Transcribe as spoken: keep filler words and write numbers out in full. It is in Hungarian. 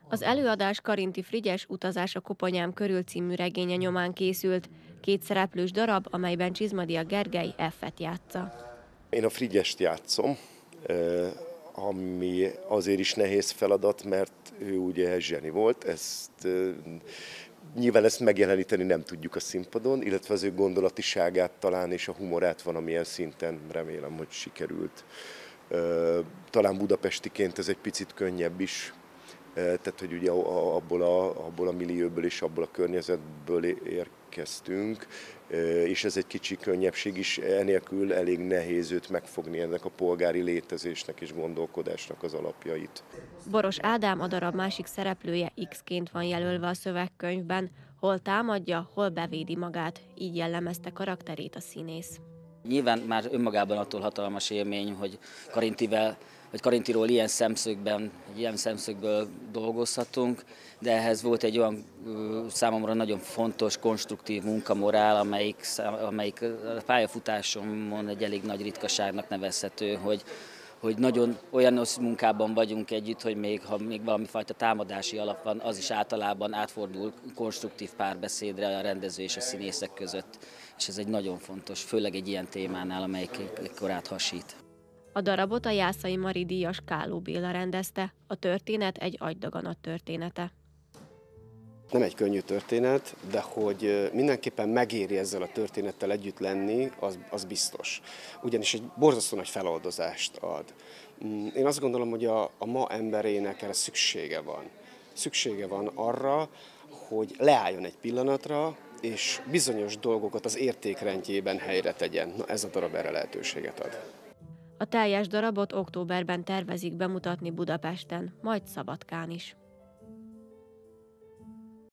Az előadás Karinti Frigyes Utazás a Koponyám körül című regénye nyomán készült. Két szereplős darab, amelyben Csizmadia Gergely F-et játsza. Én a Frigyest játszom, ami azért is nehéz feladat, mert ő ugye zseni volt, ezt nyilván ezt megjeleníteni nem tudjuk a színpadon, illetve az ő gondolatiságát talán és a humorát van, amilyen szinten remélem, hogy sikerült. Talán budapestiként ez egy picit könnyebb is, tehát hogy ugye abból a, abból a millióból és abból a környezetből érkeztünk, és ez egy kicsi könnyebbség is, enélkül elég nehéz őt megfogni, ennek a polgári létezésnek és gondolkodásnak az alapjait. Boros Ádám, a darab másik szereplője, X-ként van jelölve a szövegkönyvben, hol támadja, hol bevédi magát, így jellemezte karakterét a színész. Nyilván már önmagában attól hatalmas élmény, hogy Karintivel, vagy Karintiról ilyen szemszögben, ilyen szemszögből dolgozhatunk, de ehhez volt egy olyan számomra nagyon fontos, konstruktív munkamorál, amelyik, amelyik pályafutásomon egy elég nagy ritkaságnak nevezhető, hogy hogy nagyon olyan munkában vagyunk együtt, hogy még ha még valami fajta támadási alap van, az is általában átfordul konstruktív párbeszédre a rendező és a színészek között. És ez egy nagyon fontos, főleg egy ilyen témánál, amelyik ekkorát hasít. A darabot a Jászai Mari díjas Káló Béla rendezte, a történet egy agydaganat története. Nem egy könnyű történet, de hogy mindenképpen megéri ezzel a történettel együtt lenni, az, az biztos. Ugyanis egy borzasztó nagy feloldozást ad. Én azt gondolom, hogy a, a ma emberének erre szüksége van. Szüksége van arra, hogy leálljon egy pillanatra, és bizonyos dolgokat az értékrendjében helyre tegyen. Na, ez a darab erre lehetőséget ad. A teljes darabot októberben tervezik bemutatni Budapesten, majd Szabadkán is.